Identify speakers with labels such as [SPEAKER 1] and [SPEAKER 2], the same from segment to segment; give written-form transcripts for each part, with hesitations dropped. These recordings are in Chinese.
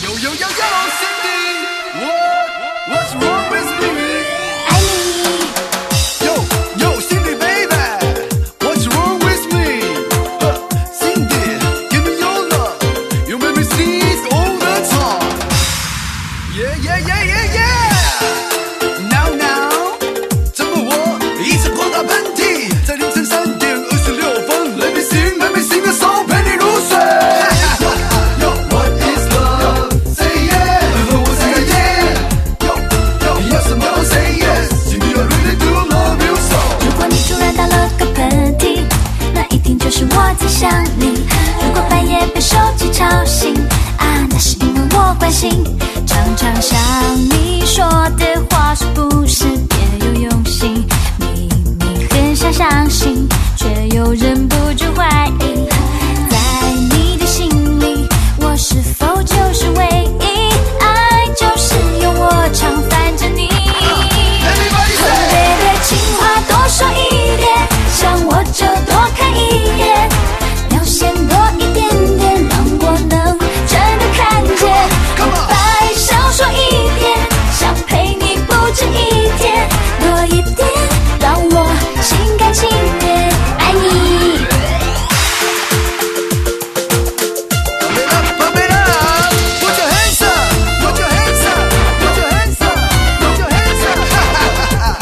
[SPEAKER 1] What's wrong with me?
[SPEAKER 2] 爱你。
[SPEAKER 1] Cindy baby, what's wrong with me? Cindy, give me your love. You make me sneeze all the time. Now， 怎么我一直狂打喷嚏，在凌晨3:26 Let me sing a song， 陪你入睡。What is love? Say yes， 和我 say yes。要什么 say yes。Cindy, I really do love you so。
[SPEAKER 2] 如果你突然打了个喷嚏，那一定就是我在想你。如果半夜被手机吵醒，那是因为我关心。常常想你说的话是不是别有用心？明明很想相信，却又忍不住怀疑。在你的心里，我是否就是唯一？爱就是有我常烦着你。Baby， 情话多说一点，想我就多看一眼，表现多一点点，让我能真的看见。白少说一点，想陪你不止一天，多一点，让我心甘情愿爱你。
[SPEAKER 1] Pump it up, put your hands up, put your hands up, put your hands up, put your hands up.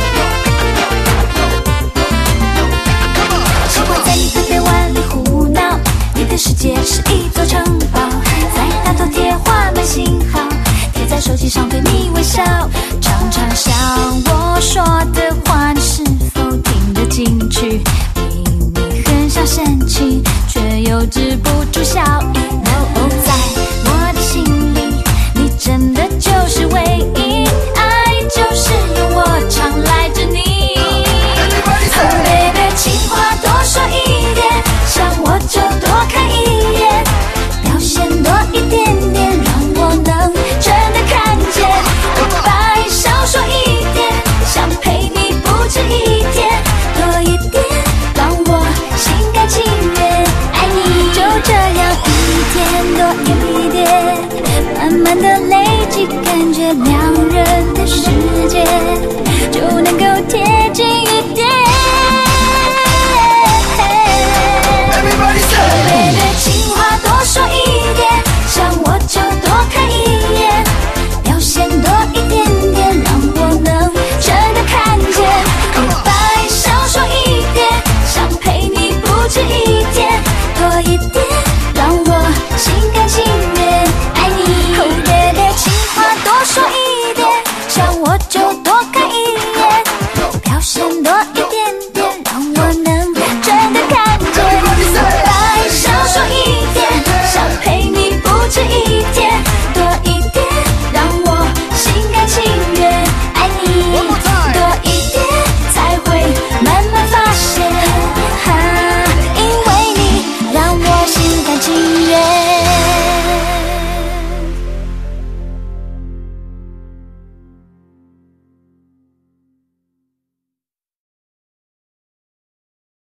[SPEAKER 1] Come on.
[SPEAKER 2] 在你的臂弯里胡闹，你的世界是一座城堡，在大头贴画满信号，贴在手机上对你微笑。常常想我说的话，你是否听得进去？明明很想生气，却又止不住笑意。在我的心里，你真的就是唯一，爱就是有我常赖着你。Baby， 情话多说一点，想我就多看一眼，表现多一点点，让我能真的看见。白少说一点，想陪你不止一天，多一点，让我心甘情愿爱你。就这样一天多一点，慢慢的累积，感觉两人的世界就能够甜。